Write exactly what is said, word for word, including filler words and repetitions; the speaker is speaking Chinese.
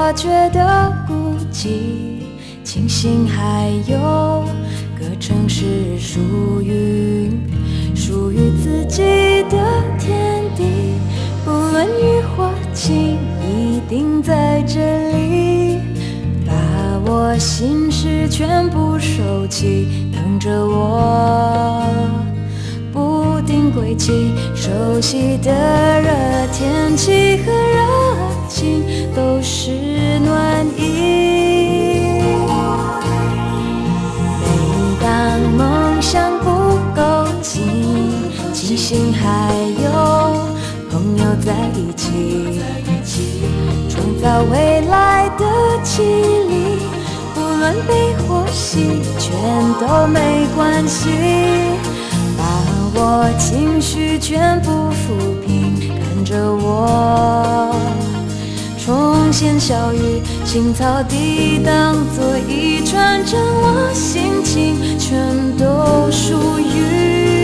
我觉得孤寂，庆幸还有个城市属于属于自己的天地，不论雨或晴，一定在这里，把我心事全部收起，等着我不定归期。熟悉的热天气和热情都是暖意，每当梦想不够近，庆幸还有朋友在一起，创造未来的绮丽，不论悲或喜，全都没关系，把我情绪全部抚平，看着我重现小雨，青草地当作一串，掌握心情全都属于